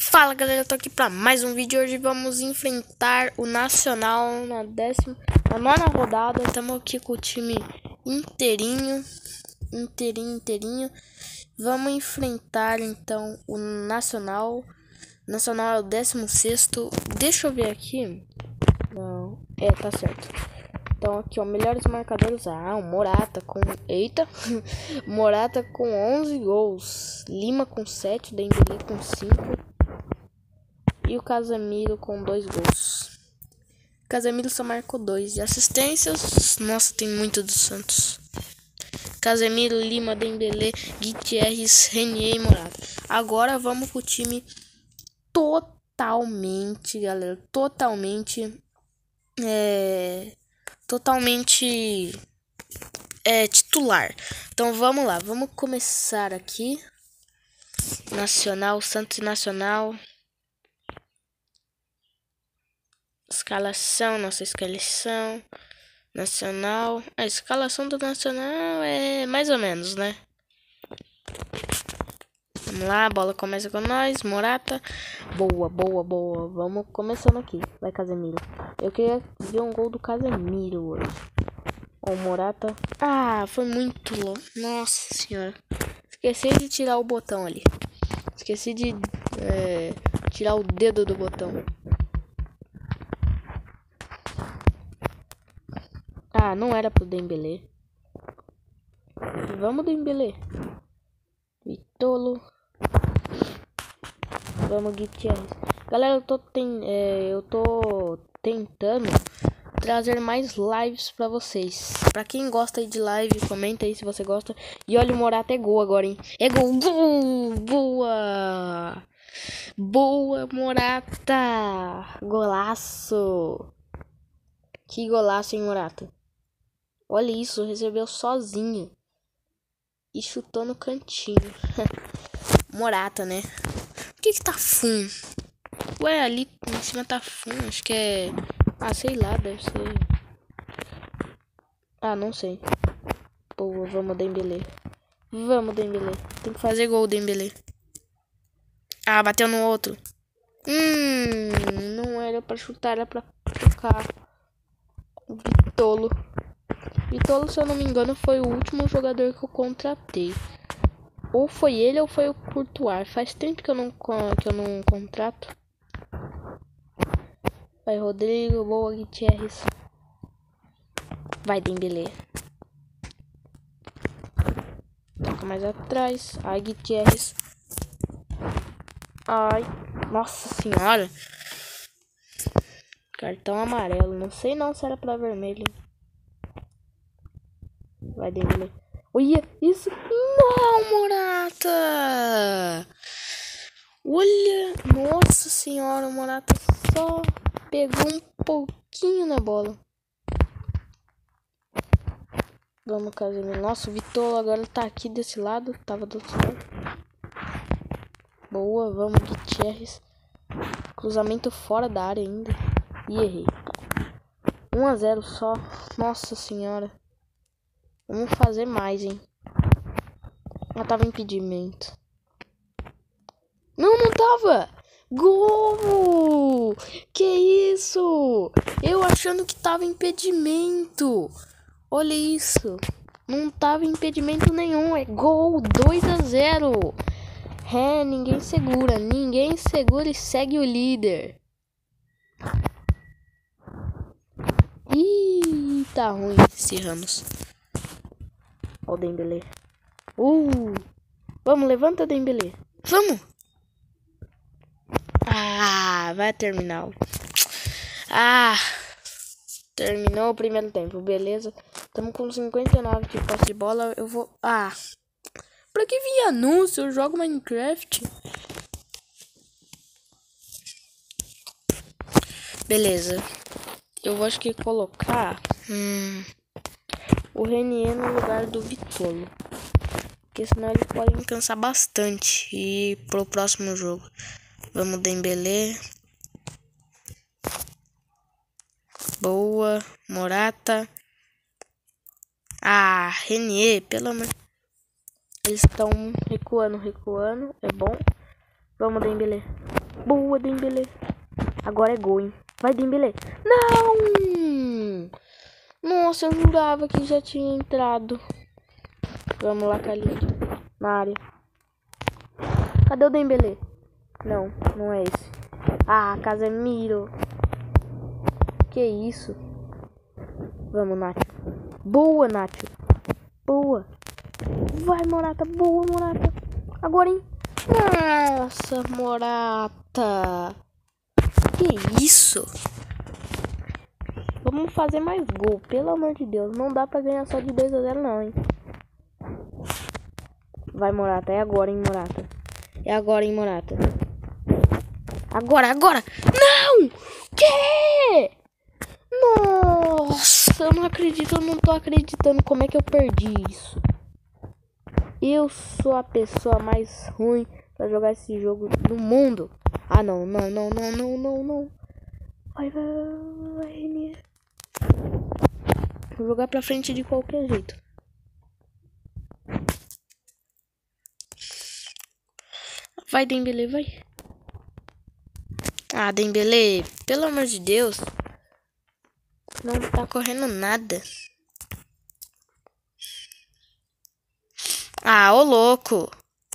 Fala galera, eu tô aqui pra mais um vídeo. Hoje vamos enfrentar o Nacional na nona rodada. Estamos aqui com o time inteirinho. Vamos enfrentar então o Nacional. O Nacional é o 16º. Deixa eu ver aqui. Não, tá certo. Então aqui ó, melhores marcadores. O Morata com... Eita! Morata com 11 gols. Lima com 7, Dembélé com 5. E o Casemiro com 2 gols. Casemiro só marcou 2 de assistências. Nossa, tem muito do Santos. Casemiro, Lima, Dembélé, Gutierrez, Renier e Morata. Agora vamos pro time totalmente, galera. Totalmente titular. Então vamos lá. Vamos começar aqui. Nacional, Santos Nacional. Nossa escalação nacional. A escalação do Nacional é mais ou menos, né? Vamos lá, a bola começa com nós. Morata. Boa. Vamos começando aqui. Vai, Casemiro. Eu queria ver um gol do Casemiro hoje. Ó, o Morata. Foi muito louco. Nossa senhora. Esqueci de tirar o botão ali. Esqueci de tirar o dedo do botão. Não era pro Dembélé. Vamos, Dembélé. Vitolo. Vamos, Gutierrez. Galera, eu tô tentando trazer mais lives pra vocês. Pra quem gosta aí de live, comenta aí se você gosta. E olha, o Morata é gol agora, hein? É gol. Boa! Boa, Morata! Golaço! Que golaço, hein, Morata? Olha isso, recebeu sozinho. E chutou no cantinho. Morata, né? Por que tá fundo? Ué, ali em cima tá fundo. Acho que é... sei lá, deve ser... não sei. Boa, vamos, Dembélé. Tem que fazer gol, Dembélé. Bateu no outro. Não era pra chutar, era pra tocar. O Vitolo. Vitolo, se eu não me engano, foi o último jogador que eu contratei. Ou foi ele ou foi o Courtois. Faz tempo que eu não contrato. Vai, Rodrigo. Boa, Gutierrez. Vai, Dembélé. Toca mais atrás. Gutierrez. Nossa senhora. Cartão amarelo. Não sei não se era pra vermelho. Vai, Dembélé. Olha isso. Não, Morata. Olha. Nossa senhora. O Morata só pegou um pouquinho na bola. Vamos, Casemiro. Nossa, o Vitolo agora tá aqui desse lado. Tava do outro lado. Boa, vamos, Gutierrez. Cruzamento fora da área ainda. E errei. 1-0 só. Nossa senhora. Vamos fazer mais, hein. Tava impedimento. Não tava. Gol! Que isso? Eu achando que tava impedimento. Olha isso. Não tava impedimento nenhum. É gol. 2-0. Ninguém segura e segue o líder. Ih, tá ruim esse Ramos. Ó o Dembélé. Vamos, levanta, Dembélé. Vamos. Vai terminar. Terminou o primeiro tempo, beleza. Estamos com 59 de posse de bola. Eu vou... pra que vir anúncio? Eu jogo Minecraft. Beleza. Eu vou acho que colocar o Renier no lugar do Vitolo. Porque senão ele pode me cansar bastante. E pro próximo jogo. Vamos, Dembélé. Boa. Morata. Renier, pelo amor. Eles estão recuando. É bom. Vamos, Dembélé. Boa, Dembélé. Agora é gol, hein? Vai, Dembélé. Não! Nossa, eu jurava que já tinha entrado. Vamos lá, Khalid. Na área. Cadê o Dembélé? Não, não é esse. Ah, Casemiro. Que isso? Vamos, Nacho. Boa, Nacho. Boa. Vai, Morata. Boa, Morata. Agora, hein? Nossa, Morata. Que isso? Vamos fazer mais gol, pelo amor de Deus. Não dá pra ganhar só de 2-0 não, hein? Vai, Morata. É agora, hein, Morata. É agora, hein, Morata. Agora. Não! Que? Nossa, eu não acredito. Eu não tô acreditando como é que eu perdi isso. Eu sou a pessoa mais ruim pra jogar esse jogo do mundo. Ah, não. Vai, Renier. Vou jogar pra frente de qualquer jeito. Vai, Dembélé, vai. Ah, Dembélé, pelo amor de Deus. Não tá correndo nada. Ah, ô louco.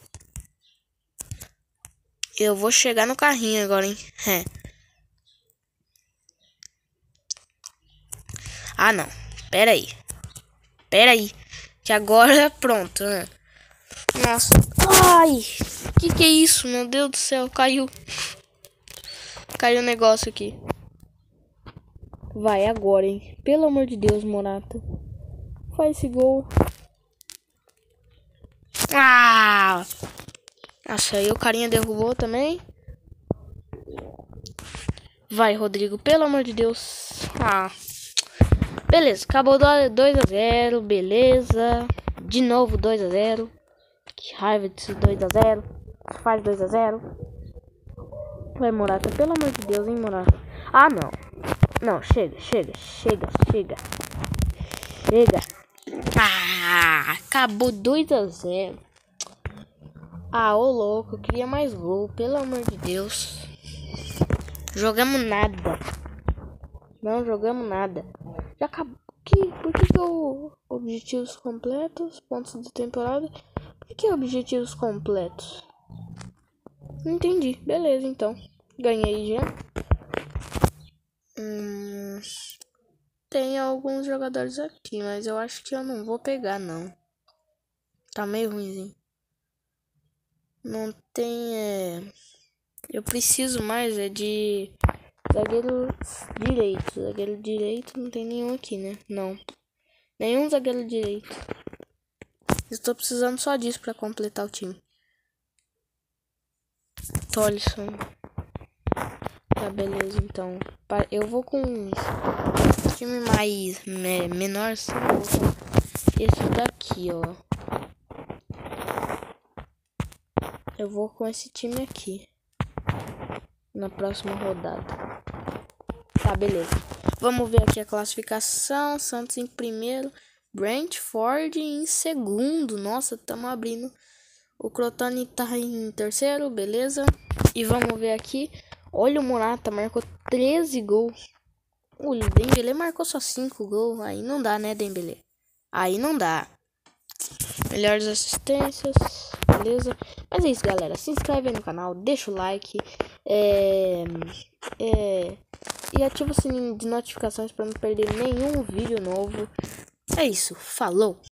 Eu vou chegar no carrinho agora, hein. É. Ah, não. Pera aí. Que agora pronto, né? Nossa. Ai. Que é isso? Meu Deus do céu. Caiu o negócio aqui. Vai agora, hein. Pelo amor de Deus, Morata. Faz esse gol. Ah. Nossa, aí o carinha derrubou também. Vai, Rodrigo. Pelo amor de Deus. Ah. Beleza, acabou 2-0, beleza. De novo 2-0. Que raiva desse 2-0. Faz 2-0. Vai, Morata, pelo amor de Deus, hein, Morata. Ah, não. Não, chega. Ah, acabou 2-0. Ah, ô louco, eu queria mais gol, pelo amor de Deus. Jogamos nada. Não jogamos nada. Já acabou. Por que o objetivos completos? Pontos de temporada. Por que objetivos completos? Não entendi. Beleza, então. Ganhei já. Tem alguns jogadores aqui, mas eu acho que eu não vou pegar, não. Tá meio ruimzinho. Não tem, Eu preciso mais de zagueiro direito. Zagueiro direito não tem nenhum aqui, né? Não. Nenhum zagueiro direito. Estou precisando só disso pra completar o time. Tolson. Tá, beleza, então. Eu vou com um time mais menor, assim. Esse daqui, ó. Eu vou com esse time aqui. Na próxima rodada. Tá, beleza. Vamos ver aqui a classificação. Santos em primeiro. Brentford em segundo. Nossa, estamos abrindo. O Crotone tá em terceiro, beleza. E vamos ver aqui. Olha, o Morata marcou 13 gols. O Dembélé marcou só 5 gols. Aí não dá, né, Dembélé? Aí não dá. Melhores assistências, beleza? Mas é isso, galera. Se inscreve aí no canal, deixa o like. E ativa o sininho de notificações para não perder nenhum vídeo novo. É isso, falou!